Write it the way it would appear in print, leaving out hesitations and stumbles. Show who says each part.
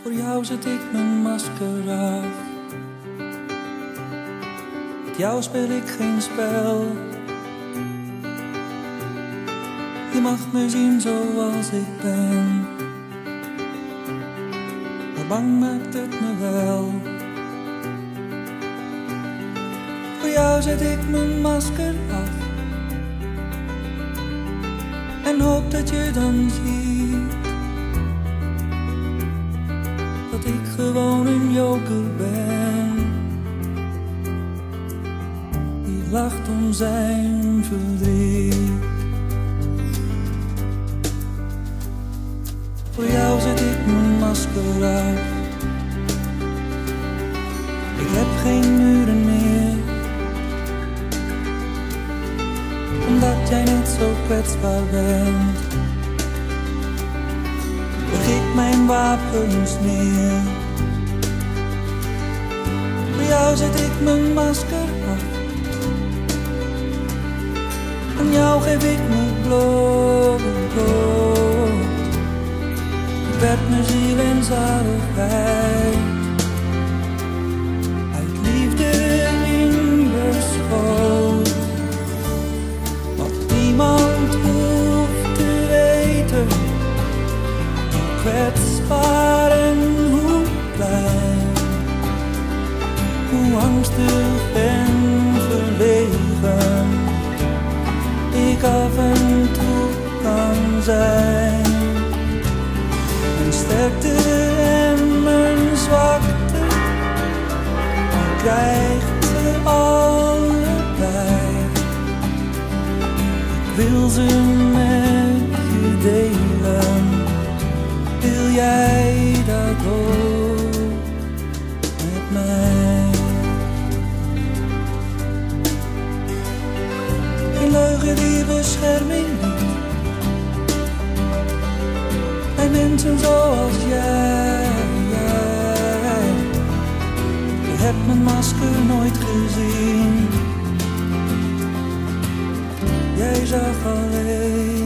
Speaker 1: Voor jou zet ik mijn masker af. Met jou speel ik geen spel. Je mag me zien zoals ik ben. Maar bang maakt het me wel. Voor jou zet ik mijn masker af. En hoop dat je dan ziet dat ik gewoon een joker ben, die lacht om zijn verdriet. Voor jou zet ik mijn masker af. Ik heb geen muren meer, omdat jij net zo kwetsbaar bent. Leg ik mijn wapens neer. Voor jou zet ik mijn masker af. Aan jou geef ik mijn bloed. Ik werd mijn ziel en zaligheid. Uit liefde in je schoot. Wat niemand hoeft te weten. Hoe kwetsbaar en hoe klein. Hoe angstig en verlegen ik af en toe kan zijn. Mijn sterkte en mijn zwakte, je krijgt ze allebei. Ik wil ze met je delen. Wil jij dat ook met mij? Geen leugen die bescherming biedt bij mensen zoals jij. Je hebt mijn masker nooit gezien. Jij zag alleen